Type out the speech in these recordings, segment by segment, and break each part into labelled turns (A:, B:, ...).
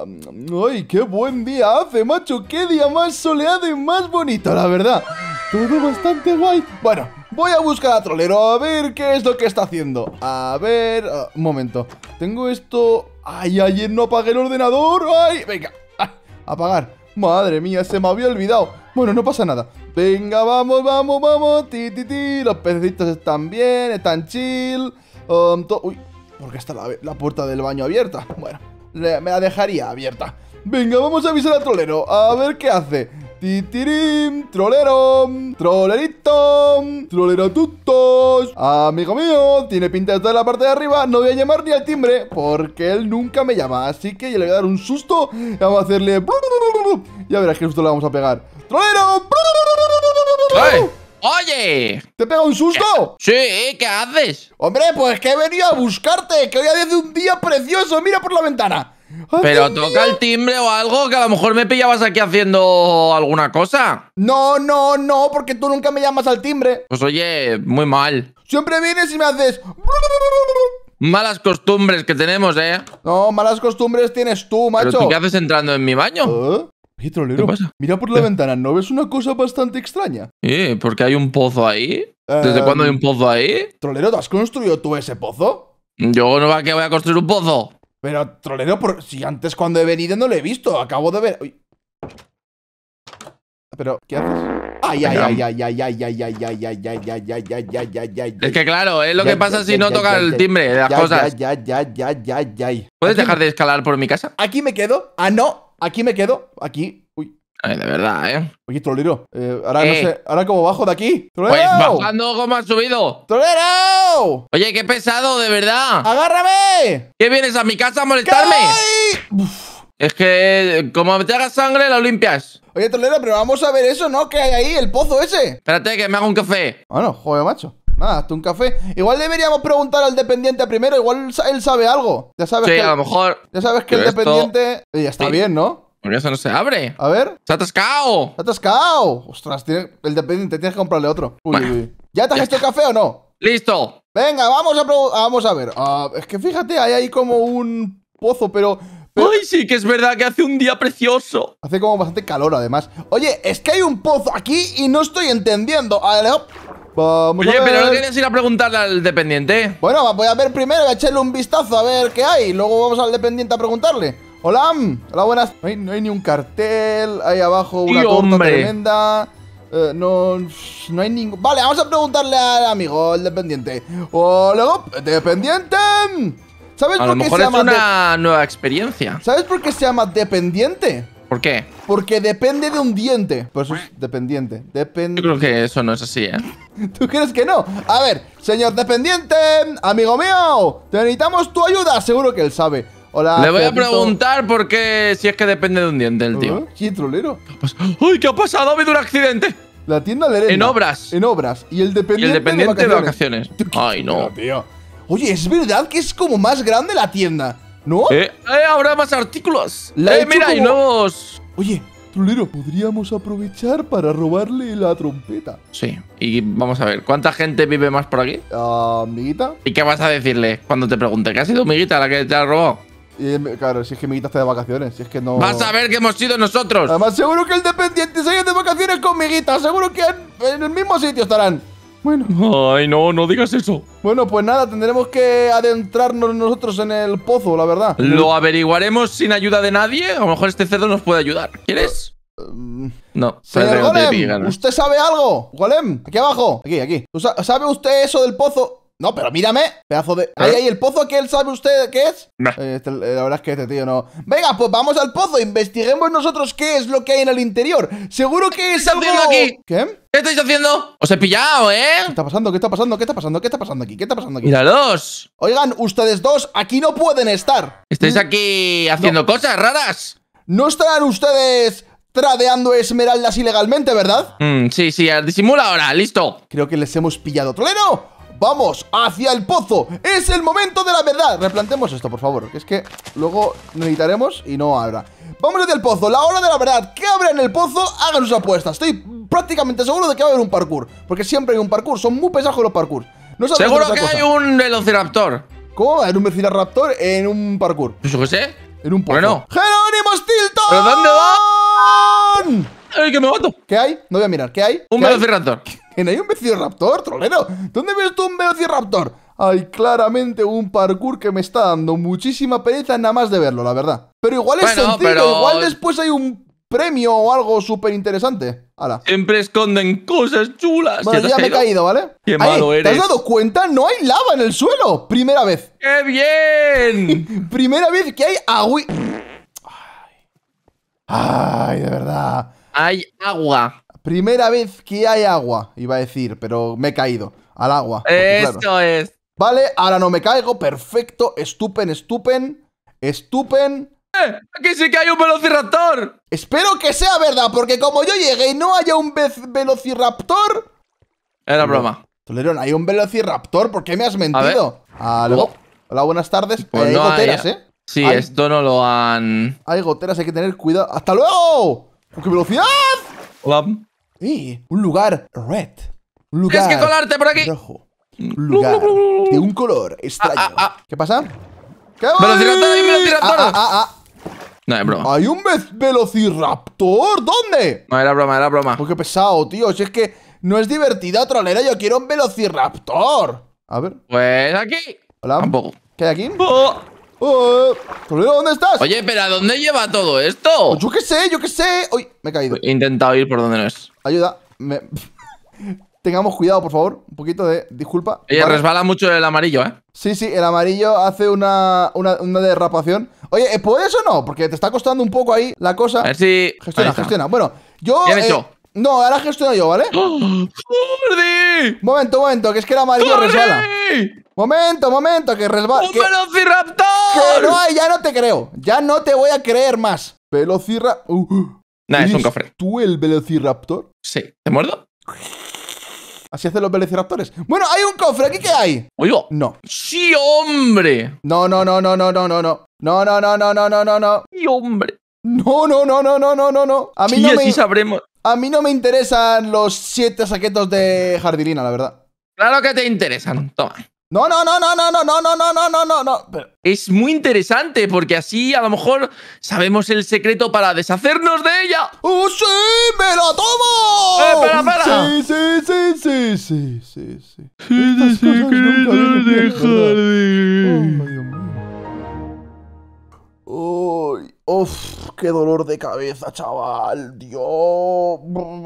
A: ¡Ay, qué buen día hace, macho! ¡Qué día más soleado y más bonito, la verdad! Todo bastante guay. Bueno, voy a buscar a Trolero a ver qué es lo que está haciendo. A ver... un momento. Tengo esto... ¡Ay, ayer no apagué el ordenador! ¡Ay! Venga, apagar. Madre mía, se me había olvidado. Bueno, no pasa nada. Venga, vamos, vamos, vamos. Ti, ti, ti. Los pececitos están bien, están chill. Uy, ¿por qué está la puerta del baño abierta? Bueno, me la dejaría abierta. Venga, vamos a avisar a Trolero. A ver qué hace. Titirim, Trolero, Trolerito, Troleratutos. Amigo mío, tiene pinta de estar en la parte de arriba. No voy a llamar ni al timbre, porque él nunca me llama. Así que yo le voy a dar un susto y vamos a hacerle... Ya verás qué susto le vamos a pegar. ¡Trolero!
B: ¡Hey! ¡Oye!
A: ¿Te pega un susto?
B: Sí, ¿qué haces?
A: Hombre, pues que he venido a buscarte. Que hoy hace un día precioso. Mira por la ventana.
B: Pero toca el timbre o algo, que a lo mejor me pillabas aquí haciendo alguna cosa.
A: No, no, no, porque tú nunca me llamas al timbre.
B: Pues oye, muy mal.
A: Siempre vienes y me haces...
B: Malas costumbres que tenemos, ¿eh?
A: No, malas costumbres tienes tú, macho.
B: ¿Pero tú qué haces entrando en mi baño?
A: Oye, Trolero,
B: ¿Qué pasa?
A: mira por la ventana, ¿no ves una cosa bastante extraña?
B: ¿Porque hay un pozo ahí? ¿Desde cuándo hay un pozo ahí?
A: Trolero, ¿te has construido tú ese pozo?
B: Yo no va que voy a construir un pozo.
A: Pero, Trolero, si antes cuando he venido no lo he visto, acabo de ver... Uy. Pero, ¿qué haces? Ay, ay, ay, ay, ay, ay, ay, ay, ay, ay, ay, ay, ay, ay, ay, ay.
B: Es que claro, es lo que pasa si no toca el timbre de las cosas. ¿Puedes dejar de escalar por mi casa?
A: Aquí me quedo. Ah, no. Aquí me quedo. Aquí. Uy.
B: Ay, de verdad, ¿eh?
A: Oye, Trolero, ahora no sé, ahora cómo bajo de aquí. ¡Trolero!
B: Pues bajando como has subido.
A: ¡Trolero!
B: Oye, qué pesado, de verdad.
A: ¡Agárrame!
B: ¿Qué vienes a mi casa a molestarme? Es que como te hagas sangre, lo limpias.
A: Oye, Trolero, pero vamos a ver eso, ¿no? ¿Qué hay ahí? El pozo ese.
B: Espérate, que me hago un café.
A: Bueno, joder, macho. Nada, hazte un café. Igual deberíamos preguntar al dependiente primero. Igual él sabe algo. Ya sabes
B: Sí,
A: que
B: a lo mejor.
A: Ya sabes que el dependiente... Ya está bien, ¿no?
B: Porque eso no se abre.
A: A ver.
B: ¡Se ha atascado!
A: ¡Se ha atascado! Ostras, el dependiente, tienes que comprarle otro. Uy,
B: Bueno,
A: uy. ¿Ya te has hecho el café o no?
B: ¡Listo!
A: Venga, vamos a ver. Es que fíjate, hay ahí como un pozo, pero...
B: ¡Ay, sí que es verdad que hace un día precioso!
A: Hace como bastante calor, además. Oye, es que hay un pozo aquí y no estoy entendiendo. Vale, vamos a ver.
B: Pero no querías ir a preguntarle al dependiente.
A: Bueno, voy a ver primero, voy a echarle un vistazo a ver qué hay. Luego vamos al dependiente a preguntarle. Hola, hola, buenas. No hay ni un cartel. Ahí abajo una torta tremenda. No hay ningún... Vale, vamos a preguntarle al amigo, el dependiente. Hola, dependiente. ¿Sabes
B: a
A: por
B: lo
A: qué
B: mejor
A: se
B: es
A: llama
B: una nueva experiencia.
A: ¿Sabes por qué se llama dependiente?
B: ¿Por qué?
A: Porque depende de un diente. Por eso es dependiente.
B: Yo creo que eso no es así, ¿eh?
A: ¿Tú crees que no? A ver, señor dependiente, amigo mío, necesitamos tu ayuda. Seguro que él sabe. Hola.
B: Le voy a preguntar por qué, si es que depende de un diente el tío.
A: ¿Qué Trolero?
B: ¡Ay, qué ha pasado! Ha habido un accidente.
A: La tienda Lerenda.
B: En obras.
A: En obras. Y el dependiente,
B: de vacaciones. Ay, no.
A: Tío. Oye, es verdad que es como más grande la tienda, ¿no?
B: Habrá más artículos.
A: Mira,
B: como... hay nuevos.
A: Oye, Trolero, podríamos aprovechar para robarle la trompeta.
B: Sí. Y vamos a ver, ¿cuánta gente vive más por aquí?
A: ¿Miguita?
B: ¿Y qué vas a decirle cuando te pregunte? ¿Qué ha sido Miguita la que te ha robado?
A: Claro, si es que Miguita está de vacaciones, si es que no...
B: Vas a ver que hemos sido nosotros.
A: Además, seguro que el dependiente se ha ido de vacaciones con Miguita. Seguro que en el mismo sitio estarán. Bueno.
B: Ay, no digas eso.
A: Bueno, pues nada, tendremos que adentrarnos nosotros en el pozo, la verdad.
B: Lo averiguaremos sin ayuda de nadie. A lo mejor este cerdo nos puede ayudar. ¿Quieres? No.
A: Señor Golem, ¿usted sabe algo? Golem, aquí abajo. Aquí. ¿Sabe usted eso del pozo? No, pero mírame, pedazo de... Ahí, el pozo que él sabe usted qué es.
B: Nah.
A: La verdad es que este tío no... Venga, pues vamos al pozo, investiguemos nosotros qué es lo que hay en el interior. Seguro que es algo...
B: aquí?
A: ¿Qué?
B: ¿Qué estáis haciendo? Os he pillado, ¿eh?
A: ¿Qué está pasando? ¿Qué está pasando? ¿Qué está pasando? ¿Qué está pasando aquí? ¿Qué está pasando aquí?
B: Míralos.
A: Oigan, ustedes dos aquí no pueden estar.
B: Estáis aquí haciendo cosas raras.
A: No estarán ustedes tradeando esmeraldas ilegalmente, ¿verdad?
B: Sí, disimula ahora, listo.
A: Creo que les hemos pillado. ¡Trolero! ¡Vamos hacia el pozo! ¡Es el momento de la verdad! Replantemos esto, por favor, que es que luego necesitaremos y no habrá. Vamos hacia el pozo, la hora de la verdad. ¿Qué habrá en el pozo? Hagan sus apuestas. Estoy prácticamente seguro de que va a haber un parkour, porque siempre hay un parkour, son muy pesados los parkours. No
B: seguro que hay un velociraptor.
A: ¿Cómo va a haber un velociraptor en un parkour?
B: ¿Eso qué sé?
A: En un pozo.
B: Bueno.
A: ¡Jerónimo! ¡Velociraptor!
B: ¿Pero dónde va? ¡Ay, que me mato!
A: ¿Qué hay? No voy a mirar. ¿Qué hay?
B: Un
A: ¿Qué hay?
B: velociraptor.
A: ¿Que no hay un velociraptor, trolero? ¿Dónde ves tú un velociraptor? Hay claramente un parkour que me está dando muchísima pereza nada más de verlo, la verdad. Pero igual es sencillo,
B: pero...
A: igual después hay un premio o algo súper interesante. ¡Hala!
B: Siempre esconden cosas chulas.
A: Bueno, ya me he caído, ¿vale?
B: ¡Qué malo eres!
A: ¿Te has dado cuenta? No hay lava en el suelo. Primera vez.
B: ¡Qué bien!
A: Primera vez que hay agua. Ay, de verdad.
B: Hay agua.
A: Primera vez que hay agua, iba a decir, pero me he caído al agua.
B: Eso
A: claro.
B: es.
A: Vale, ahora no me caigo. Perfecto. Estupen.
B: Aquí sí que hay un velociraptor.
A: Espero que sea verdad, porque como yo llegué y no haya un velociraptor.
B: Era broma.
A: Tolerón, hay un velociraptor. ¿Por qué me has mentido? Luego. Hola, buenas tardes.
B: Pues
A: hay
B: no
A: goteras, ¿eh?
B: Sí,
A: Hay-
B: esto no lo han...
A: Hay goteras, hay que tener cuidado. ¡Hasta luego! ¡Qué velocidad!
B: Hola.
A: Un lugar red. Un lugar
B: Tienes que colarte por aquí.
A: rojo. Un lugar de un color extraño. ¿Qué pasa? ¿Qué
B: ¡Velociraptor! ¡Hay un velociraptor! No, es broma.
A: ¿Hay un velociraptor? ¿Dónde?
B: No, era broma, era broma.
A: Oh, qué pesado, tío. Si es que no es divertida, trolera. Yo quiero un velociraptor. A ver.
B: Pues aquí.
A: Hola.
B: Tampoco.
A: ¿Qué hay aquí?
B: Oh.
A: Trolero, ¿dónde estás?
B: Oye, pero ¿a dónde lleva todo esto?
A: Pues yo qué sé. Uy, me he caído.
B: He intentado ir por donde no es.
A: Ayuda. Tengamos cuidado, por favor. Un poquito de disculpa.
B: Oye,
A: Vale.
B: resbala mucho el amarillo, ¿eh?
A: Sí, el amarillo hace una derrapación. Oye, ¿puedes o no? Porque te está costando un poco ahí la cosa.
B: A ver si...
A: Gestiona. Bueno, yo...
B: Bien hecho.
A: No, ahora gestiono yo, ¿vale?
B: ¡Oh! ¡Jordi!
A: Momento, que es que el amarillo
B: ¡Jordi!
A: resbala. Momento, que resbala.
B: ¡Un
A: Que
B: velociraptor!
A: no hay, ya no te creo. Ya no te voy a creer más.
B: Nah, es un
A: ¿Eres
B: cofre.
A: ¿Tú el velociraptor?
B: Sí. ¿Te muerdo?
A: Así hacen los velociraptores. Bueno, hay un cofre. ¿Aquí qué hay?
B: Oigo.
A: No.
B: ¡Sí, hombre!
A: No.
B: ¡Sí, hombre!
A: No.
B: Sí, así sabremos.
A: A mí no me interesan los 7 saquetos de jardilina, la verdad.
B: Claro que te interesan. Toma.
A: No. Pero,
B: Es muy interesante porque así a lo mejor sabemos el secreto para deshacernos de ella.
A: ¡oh, sí! ¡Me lo tomo!
B: Espera.
A: Sí. Estas cosas nunca vienen bien, ¿verdad? Ay, Dios mío. Uy, uf, qué dolor de cabeza, chaval. Dios.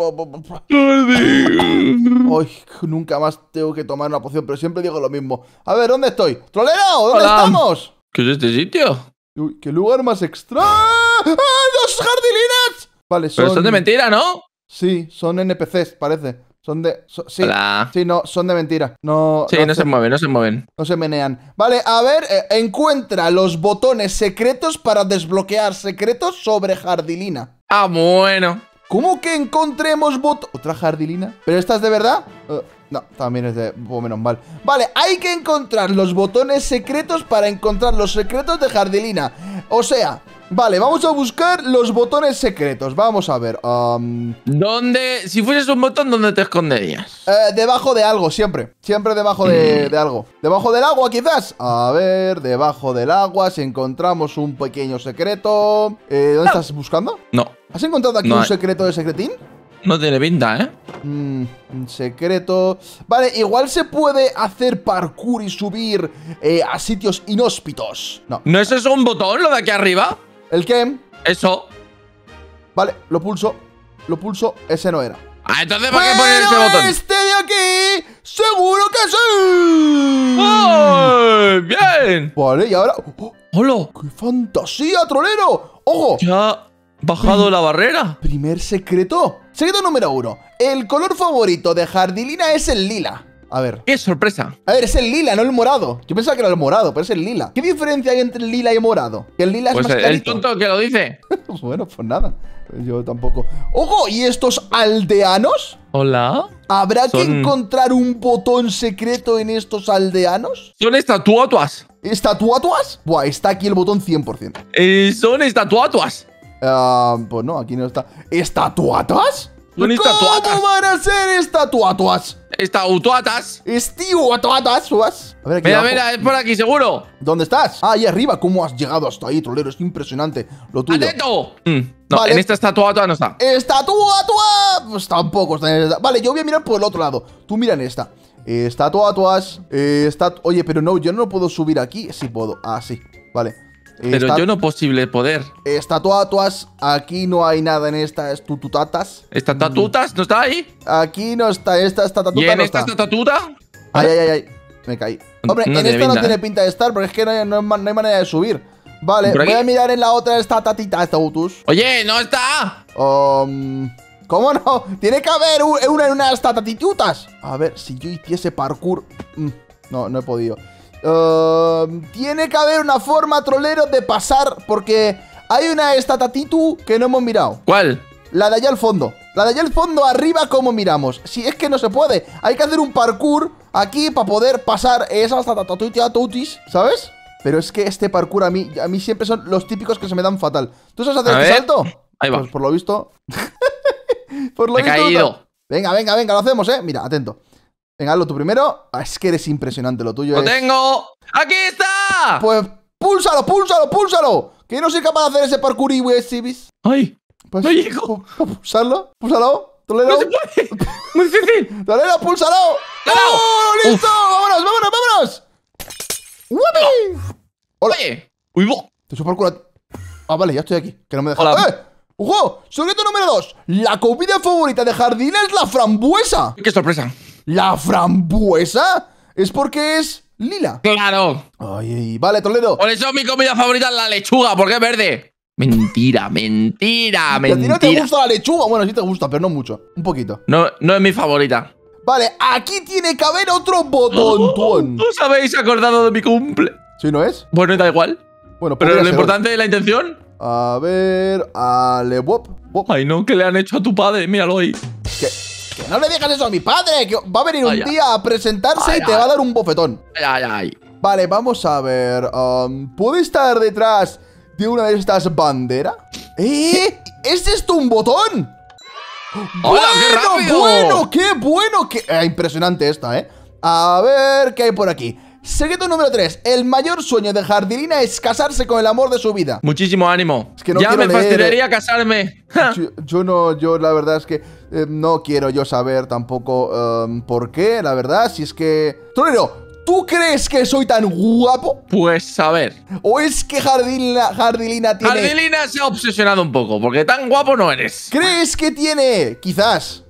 A: Ay, nunca más tengo que tomar una poción, pero siempre digo lo mismo. A ver, ¿dónde estoy? ¡Trolero! ¿Dónde
B: Hola.
A: estamos?
B: ¿Qué es este sitio?
A: Uy, qué lugar más extraño. ¡Ah, ¡dos jardilinas! Vale,
B: Pero son de mentira, ¿no?
A: Sí, son NPCs, parece. Sí.
B: Hola.
A: Sí, no, son de mentira. No,
B: Sí, no se mueven, no se mueven.
A: no se menean. Vale, a ver, encuentra los botones secretos para desbloquear secretos sobre jardilina.
B: Ah, bueno.
A: ¿Cómo que encontremos ¿Otra jardilina? ¿Pero esta es de verdad? No, también es de... Oh, menos mal. Vale, hay que encontrar los botones secretos para encontrar los secretos de jardilina. O sea... Vale, vamos a buscar los botones secretos. Vamos a ver.
B: ¿Dónde? Si fueses un botón, ¿dónde te esconderías?
A: Debajo de algo, siempre. Siempre debajo de algo. ¿Debajo del agua, quizás? A ver, debajo del agua, si encontramos un pequeño secreto. ¿Dónde estás buscando?
B: No.
A: ¿Has encontrado aquí un secreto de secretín?
B: No tiene pinta, ¿eh?
A: Un secreto. Vale, igual se puede hacer parkour y subir a sitios inhóspitos. No.
B: ¿No eso es un botón, lo de aquí arriba?
A: ¿El qué?
B: Eso.
A: Vale, lo pulso. Ese no era.
B: Ah, entonces ¿para qué poner ese botón?
A: Este de aquí, seguro que sí.
B: ¡Oh! ¡Bien!
A: Vale, y ahora... ¡oh!
B: ¡Hola!
A: ¡Qué fantasía, trolero! ¡Ojo!
B: Ya ha bajado la barrera.
A: Primer secreto. Secreto número 1. El color favorito de jardilina es el lila. A ver.
B: ¡Qué sorpresa!
A: A ver, es el lila, no el morado. Yo pensaba que era el morado, pero es el lila. ¿Qué diferencia hay entre el lila y morado? Que el lila
B: Pues
A: es más
B: el
A: clarito.
B: tonto que lo dice.
A: Bueno, pues nada. Yo tampoco. ¡Ojo! ¿Y estos aldeanos?
B: Hola.
A: ¿Habrá que encontrar un botón secreto en estos aldeanos?
B: Son estatuas.
A: ¿Estatuatuas? Buah, está aquí el botón 100%.
B: Son estatuas.
A: Pues no, aquí no está. ¿Estatuatuas?
B: Son estatuatas.
A: ¿Cómo van a ser estatuatuas?
B: Estautuatas.
A: Estautuatas. A ver, aquí
B: Mira,
A: abajo.
B: mira, es por aquí, seguro.
A: ¿Dónde estás? Ah, ahí arriba. ¿Cómo has llegado hasta ahí, trolero? Es impresionante lo tuyo.
B: ¡Atento! No,
A: Vale.
B: en esta estatuatua no está.
A: ¡Estatua! Pues tampoco está en esta. Vale, yo voy a mirar por el otro lado. Tú mira en esta. Estatuas. Oye, pero no, yo no puedo subir aquí. Sí puedo. Ah, sí. Vale.
B: Pero yo no posible poder.
A: Estatuas. Aquí no hay nada en estas tututatas.
B: ¿Estatutas no está ahí?
A: Aquí no está. Esta estatuta
B: ¿Y en
A: no
B: esta
A: está.
B: estatuta?
A: Ay. Me caí. Hombre,
B: No
A: en
B: tiene
A: esta no
B: pinta,
A: tiene pinta de estar, porque es que no hay manera de subir. Vale,
B: ¿Por aquí?
A: voy a mirar en la otra estatita, estatutus.
B: Oye, no está.
A: ¿Cómo no? Tiene que haber unas estatitutas. A ver, si yo hiciese parkour. No he podido. Tiene que haber una forma, trolero, de pasar, porque hay una estatatitu que no hemos mirado.
B: ¿Cuál?
A: La de allá al fondo. La de allá al fondo, arriba, ¿cómo miramos? Si es que no se puede. Hay que hacer un parkour aquí para poder pasar esas tatatutis, ¿sabes? Pero es que este parkour a mí siempre son los típicos que se me dan fatal. ¿Tú sabes hacer este salto?
B: Ahí va.
A: Pues por lo visto. Por lo
B: Me he
A: visto.
B: caído.
A: Venga, lo hacemos, ¿eh? Mira, atento. Venga, hazlo tú primero. Ah, es que eres impresionante, lo tuyo
B: ¡Lo
A: es...
B: tengo! ¡Aquí está!
A: Pues púlsalo. Que no soy capaz de hacer ese parkour y exhibis.
B: ¡Ay!
A: Pues,
B: No llego.
A: Púlsalo. Toledo.
B: ¡No se puede! ¡Muy difícil!
A: Toledo, púlsalo.
B: ¡Claro!
A: ¡Oh, listo! ¡Vámonos! ¡Wupi! Hola.
B: Oye. ¡Uy, bo!
A: Te supo parkour a... Ah, vale, ya estoy aquí. Que no me deja.
B: Hola.
A: ¡Eh! ¡Ojo! Secreto número 2. La comida favorita de Jardín es la frambuesa.
B: ¡Qué sorpresa!
A: ¿La frambuesa? Es porque es lila.
B: ¡Claro!
A: Ay, vale, Toledo.
B: Por eso mi comida favorita es la lechuga, porque es verde. Mentira.
A: ¿A ti no te gusta la lechuga? Bueno, sí te gusta, pero no mucho. Un poquito.
B: No es mi favorita.
A: Vale, aquí tiene que haber otro botón.
B: ¿Os habéis acordado de mi cumple?
A: ¿Sí no es?
B: Bueno, da igual.
A: Bueno,
B: Pero
A: podría
B: lo
A: ser.
B: importante es la intención.
A: A ver... Wop.
B: Ay, no, ¿qué le han hecho a tu padre? Míralo ahí.
A: Que no le digas eso a mi padre, que va a venir un
B: Ay,
A: día a presentarse
B: ay,
A: y te va a dar un bofetón.
B: Ay.
A: Vale, vamos a ver. ¿Puede estar detrás de una de estas banderas? ¿Es esto un botón?
B: ¡Hola, qué rápido!
A: ¡Qué bueno! Impresionante esta, ¿eh? A ver, ¿qué hay por aquí? Secreto número 3. El mayor sueño de Jardilina es casarse con el amor de su vida.
B: Muchísimo ánimo.
A: Es que no
B: ya
A: quiero
B: me
A: leer,
B: fastidiaría casarme.
A: Yo la verdad es que no quiero yo saber tampoco por qué, la verdad, si es que... Torero, ¿tú crees que soy tan guapo?
B: Pues a ver.
A: ¿O es que Jardilina tiene...
B: Jardilina se ha obsesionado un poco, porque tan guapo no eres.
A: ¿Crees que tiene, quizás,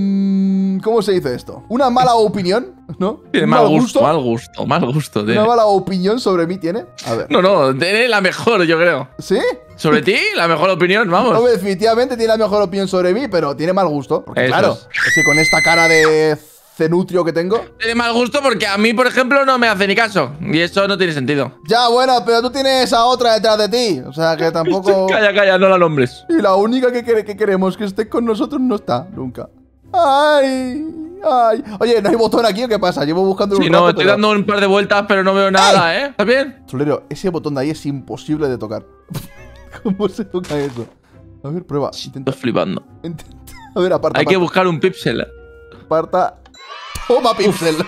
A: ¿cómo se dice esto? ¿Una mala opinión? ¿No?
B: Tiene
A: ¿Un
B: mal gusto.
A: ¿Una mala opinión sobre mí tiene? A ver.
B: No, tiene la mejor, yo creo.
A: ¿Sí?
B: Sobre ti, la mejor opinión, vamos.
A: Hombre, definitivamente tiene la mejor opinión sobre mí, pero tiene mal gusto. Porque
B: Eso
A: claro, es que con esta cara de cenutrio que tengo...
B: Tiene mal gusto porque a mí, por ejemplo, no me hace ni caso. Y eso no tiene sentido.
A: Ya, bueno, pero tú tienes a otra detrás de ti. O sea, que tampoco...
B: Calla, no la nombres.
A: Y la única que queremos que esté con nosotros no está, nunca. ¡Ay! Oye, ¿no hay botón aquí o qué pasa? Llevo buscando un
B: Sí,
A: rato,
B: no, estoy
A: pero...
B: dando un par de vueltas, pero no veo nada, ¿eh? ¿Estás bien?
A: Trolero, ese botón de ahí es imposible de tocar. ¿Cómo se toca eso? A ver, prueba. Intenta.
B: Estoy flipando.
A: A ver, aparta.
B: Hay que buscar un pixel.
A: Aparta. ¡Toma, pixel!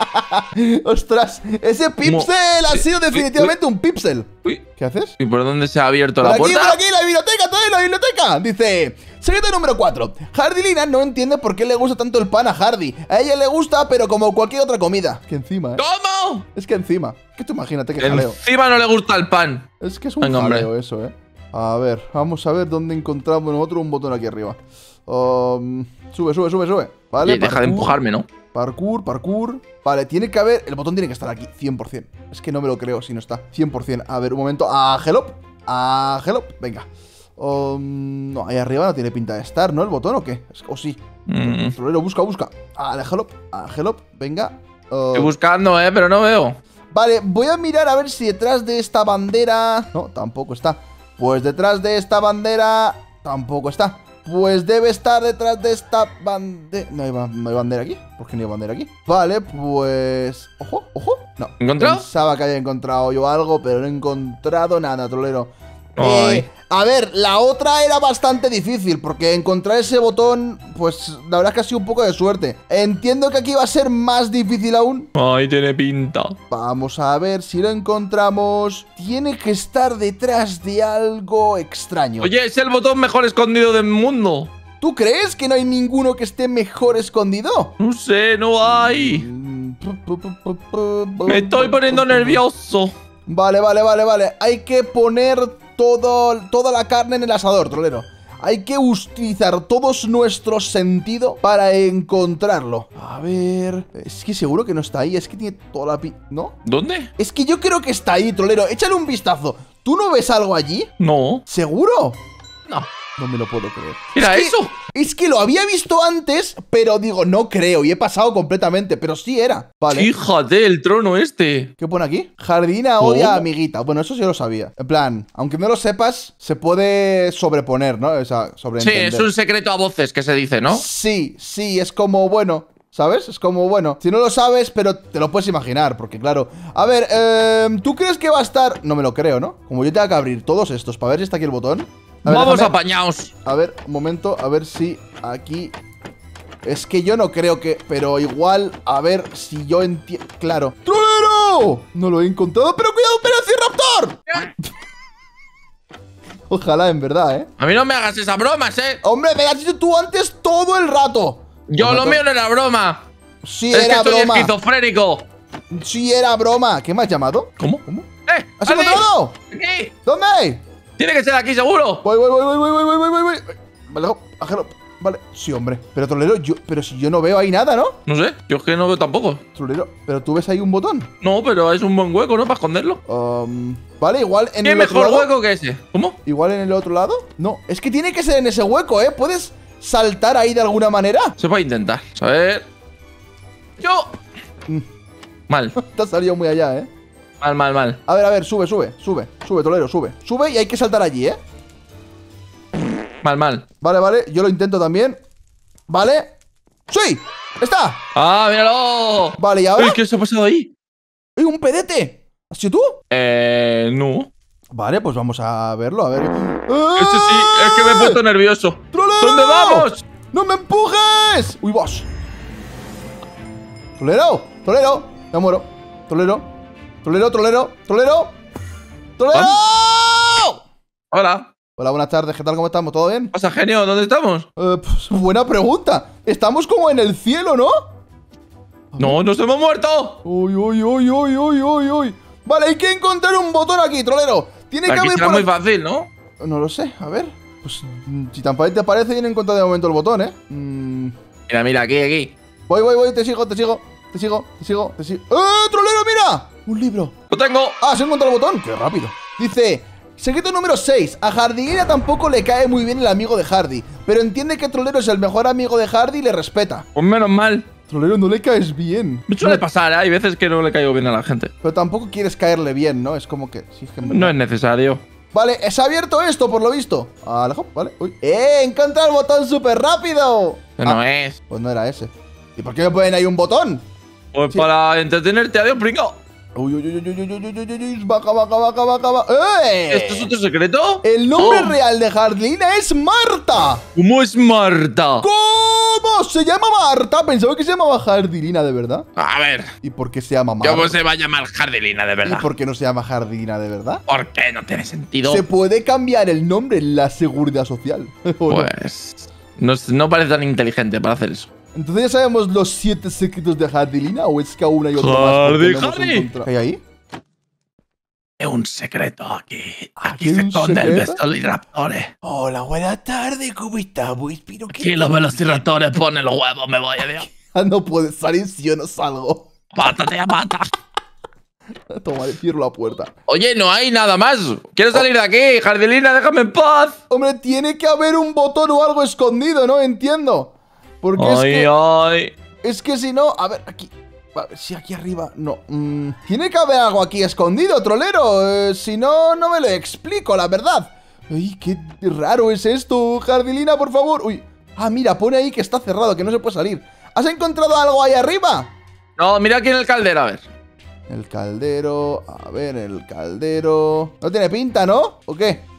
A: ¡Ostras! Ese pixel ha sido definitivamente un pixel.
B: Uy.
A: ¿Qué haces?
B: ¿Y por dónde se ha abierto
A: Por
B: la
A: aquí,
B: puerta?
A: por aquí, la biblioteca, toda la biblioteca. Dice, secreto número 4. Jardilina no entiende por qué le gusta tanto el pan a Hardy. A ella le gusta, pero como cualquier otra comida. Que encima, ¿eh?
B: ¿Cómo?
A: Es que encima. Que tú imagínate que jaleo.
B: Encima no le gusta el pan.
A: Es que es un
B: Venga,
A: jaleo
B: hombre.
A: eso, ¿eh? A ver, vamos a ver dónde encontramos nosotros un botón aquí arriba. Sube. Vale,
B: Oye, deja de empujarme, ¿no?
A: Parkour. Vale, tiene que haber... El botón tiene que estar aquí, 100%. Es que no me lo creo si no está. 100%. A ver, un momento. Help. Venga. No, ahí arriba no tiene pinta de estar, ¿no? ¿El botón o qué? ¿O sí? Trolero, busca. Help. Venga.
B: Estoy buscando, pero no veo.
A: Vale, voy a mirar a ver si detrás de esta bandera... No, tampoco está. Pues detrás de esta bandera... Tampoco está. Pues debe estar detrás de esta bandera... ¿No hay bandera aquí? ¿Por qué no hay bandera aquí? Vale, pues... Ojo. No.
B: ¿Encontrado?
A: Pensaba que había encontrado yo algo, pero no he encontrado nada, trolero.
B: No hay.
A: A ver, la otra era bastante difícil, porque encontrar ese botón, pues la verdad es que ha sido un poco de suerte. Entiendo que aquí va a ser más difícil aún.
B: Ay, tiene pinta.
A: Vamos a ver si lo encontramos. Tiene que estar detrás de algo extraño.
B: Oye, es el botón mejor escondido del mundo.
A: ¿Tú crees que no hay ninguno que esté mejor escondido?
B: No sé, no hay. Me estoy poniendo nervioso.
A: Vale. Hay que poner toda la carne en el asador, trolero. Hay que utilizar todos nuestros sentidos para encontrarlo. A ver... Es que seguro que no está ahí. Es que tiene toda la ¿no?
B: ¿Dónde?
A: Es que yo creo que está ahí, trolero. Échale un vistazo. ¿Tú no ves algo allí?
B: No.
A: ¿Seguro?
B: No.
A: No me lo puedo creer.
B: ¿Era eso?
A: Es que lo había visto antes, pero digo, no creo. Y he pasado completamente, pero sí era. Vale.
B: Fíjate, el trono este.
A: ¿Qué pone aquí? Jardina odia a amiguita. Bueno, eso sí lo sabía. En plan, aunque no lo sepas, se puede sobreponer, ¿no? O sea, sobreentender.
B: Sí, es un secreto a voces que se dice, ¿no?
A: Sí, es como, bueno... ¿Sabes? Es como, bueno, si no lo sabes, pero te lo puedes imaginar, porque claro. A ver, ¿tú crees que va a estar...? No me lo creo, ¿no? Como yo tenga que abrir todos estos para ver si está aquí el botón. A ver,
B: vamos apañados.
A: A ver, un momento, a ver si aquí... Es que yo no creo que... Pero igual, a ver si yo entiendo... Claro. ¡Trolero! No lo he encontrado, pero cuidado, Velociraptor. Ojalá, en verdad, ¿eh?
B: A mí no me hagas esas bromas, ¿eh?
A: Hombre, me has dicho tú antes todo el rato.
B: Yo lo mío no era broma.
A: Sí,
B: es
A: era
B: que
A: broma.
B: soy esquizofrénico.
A: Sí, era broma. ¿Qué me has llamado?
B: ¿Cómo?
A: ¿Has encontrado?
B: Aquí.
A: ¿Dónde?
B: Tiene que ser aquí, seguro.
A: Voy. Vale, bájalo. Vale, sí, hombre. Pero, trolero, pero si yo no veo ahí nada, ¿no?
B: No sé, yo es que no veo tampoco.
A: Trolero, pero tú ves ahí un botón.
B: No, pero es un buen hueco, ¿no? Para esconderlo.
A: Vale, igual en
B: ¿Qué
A: el
B: mejor
A: otro lado.
B: hueco que ese? ¿Cómo?
A: Igual en el otro lado. No, es que tiene que ser en ese hueco, ¿eh? ¿Puedes saltar ahí de alguna manera?
B: Se puede intentar. A ver. Yo. Mal.
A: Te has salido muy allá, ¿eh?
B: Mal.
A: A ver, sube, trolero, sube. Sube y hay que saltar allí, ¿eh?
B: Mal.
A: Vale, yo lo intento también. Vale. ¡Sí! ¡Está!
B: ¡Ah, míralo!
A: Vale, ¿y ahora?
B: Uy, ¿qué se ha pasado ahí?
A: ¡Uy, un pedete! ¿Has sido tú?
B: No.
A: Vale, pues vamos a verlo, a ver.
B: Ese sí, es que me he puesto nervioso.
A: ¡Trolero!
B: ¿Dónde vamos?
A: ¡No me empujes! ¡Uy, vos! ¡Trolero! Me muero. ¡Trolero!
B: Hola.
A: Hola, buenas tardes, ¿qué tal? ¿Cómo estamos? ¿Todo bien?
B: Pasa, genio, ¿dónde estamos?
A: Pues, buena pregunta. Estamos como en el cielo, ¿no?
B: No, nos hemos muerto.
A: Uy. Vale, hay que encontrar un botón aquí, trolero. Tiene que
B: Aquí
A: haber
B: será muy fácil, ¿no?
A: No lo sé, a ver. Pues si tan fácil te parece, ya he encontrado de momento el botón, ¿eh?
B: Mira, aquí.
A: Voy, te sigo. ¡Trolero, mira! Un libro.
B: Lo tengo.
A: Ah, se ha encontrado el botón. Qué rápido. Dice... Secreto número 6. A Jardinina tampoco le cae muy bien el amigo de Hardy, pero entiende que Trolero es el mejor amigo de Hardy y le respeta.
B: Pues menos mal.
A: Trolero, no le caes bien.
B: Me suele pasar, ¿eh? Hay veces que no le caigo bien a la gente.
A: Pero tampoco quieres caerle bien, ¿no? Es como que... Sí, es que
B: no es necesario.
A: Vale, se ha abierto esto, por lo visto. Alejo, vale. Uy. Encontré el botón súper rápido.
B: No es.
A: Pues no era ese. ¿Y por qué me ponen ahí un botón?
B: Pues sí. Para entretenerte, adiós, pringao.
A: Uy. Baja.
B: ¿Esto es otro secreto?
A: El nombre real de Jardinina es Marta.
B: ¿Cómo es Marta?
A: ¿Cómo? ¿Se llama Marta? Pensaba que se llamaba Jardinina, ¿de verdad?
B: A ver.
A: ¿Y por qué se llama Marta?
B: ¿Cómo se va a llamar Jardinina, de verdad?
A: ¿Y por qué no se llama Jardinina, de verdad?
B: ¿Por qué? No tiene sentido.
A: Se puede cambiar el nombre en la seguridad social.
B: Pues... No parece tan inteligente para hacer eso.
A: Entonces ya sabemos los 7 secretos de Jardinina, o es que aún hay otro más.
B: Hardy.
A: ¿Qué hay ahí?
B: Es un secreto aquí. Aquí se esconde el velociraptor.
A: Hola, buenas tardes, ¿cómo estamos? Espero que...
B: Aquí los velociraptores ponen los huevos, me voy a Dios.
A: No puedes salir si yo no salgo.
B: Mátate a mata.
A: Toma, le cierro la puerta.
B: Oye, no hay nada más. Quiero salir de aquí, Jardinina, déjame en paz.
A: Hombre, tiene que haber un botón o algo escondido, ¿no? Entiendo. Porque es que si no... A ver, aquí... A ver, si aquí arriba... No. Tiene que haber algo aquí escondido, trolero. Si no, no me lo explico, la verdad. Ay, qué raro es esto. Jardinina, por favor. Uy. Ah, mira, pone ahí que está cerrado, que no se puede salir. ¿Has encontrado algo ahí arriba?
B: No, mira aquí en el caldero, a ver.
A: El caldero... A ver, el caldero... No tiene pinta, ¿no? ¿O qué?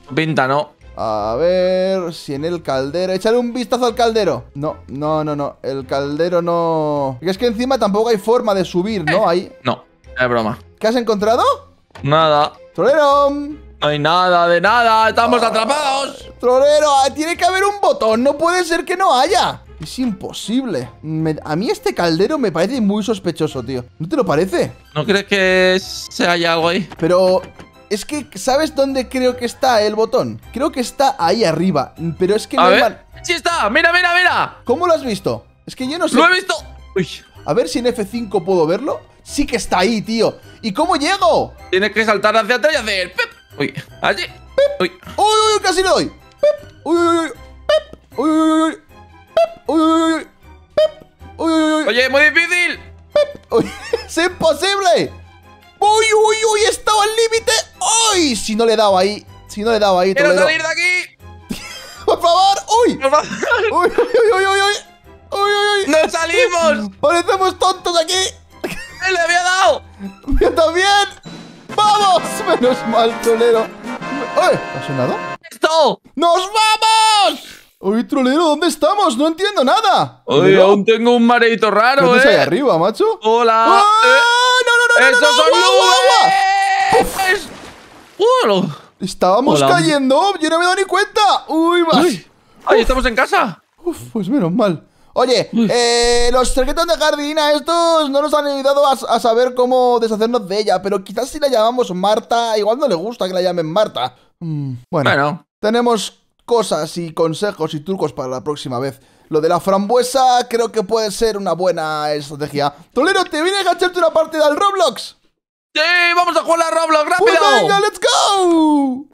B: Pinta, ¿no?
A: A ver si en el caldero... Échale un vistazo al caldero. No. El caldero no... Es que encima tampoco hay forma de subir, ¿no? Ahí.
B: No, es broma.
A: ¿Qué has encontrado?
B: Nada.
A: ¡Trolero!
B: No hay nada de nada. Estamos atrapados.
A: ¡Trolero! Tiene que haber un botón. No puede ser que no haya. Es imposible. A mí este caldero me parece muy sospechoso, tío. ¿No te lo parece?
B: ¿No crees que se haya algo ahí?
A: Pero... Es que, ¿sabes dónde creo que está el botón? Creo que está ahí arriba. Pero es que no
B: hay ¡Sí está! ¡Mira, mira, mira!
A: ¿Cómo lo has visto? Es que yo no sé.
B: ¡Lo he visto! Uy.
A: A ver si en F5 puedo verlo. Sí que está ahí, tío. ¿Y cómo llego?
B: Tienes que saltar hacia atrás y hacer ¡pip! Uy, allí.
A: Uy, uy, casi le doy. ¡Pip! Uy, uy, uy. ¡Pip! Uy, uy, uy. ¡Pip! Uy, uy, uy. ¡Pip! Uy, uy, uy.
B: Oye, muy difícil.
A: ¡Pip! Uy, es imposible. ¡Uy, uy, uy! ¡Estaba al límite! ¡Uy! Si no le he dado ahí.
B: ¡Quiero salir de aquí!
A: ¡Por favor! ¡Uy!
B: ¡Por favor!
A: ¡Uy, uy, uy, uy, uy! ¡Uy, uy, uy!
B: ¡No salimos!
A: ¡Parecemos tontos aquí!
B: ¡Le había dado!
A: ¡Yo también! ¡Vamos! Menos mal, trolero. ¡Uy! ¿Ha sonado?
B: ¡Esto!
A: ¡Nos vamos! Uy, trolero, ¿dónde estamos? No entiendo nada.
B: Oye, aún tengo un mareito raro,
A: ¿Dónde está ahí arriba, macho?
B: ¡Hola!
A: ¡Ah! ¡No!
B: ¡Esos son nubes! ¡Hola!
A: Estábamos cayendo. Yo no me he dado ni cuenta. ¡Uy, vas!
B: ¡Ahí estamos en casa!
A: Uf, pues menos mal. Oye, los cerquetos de jardina estos no nos han ayudado a saber cómo deshacernos de ella, pero quizás si la llamamos Marta, igual no le gusta que la llamen Marta. Bueno, tenemos cosas y consejos y trucos para la próxima vez. Lo de la frambuesa creo que puede ser una buena estrategia. Trolero, ¿te viene a echarte una partida al Roblox?
B: ¡Sí! ¡Vamos a jugar a Roblox! ¡Rápido!
A: ¡Pues venga, let's go!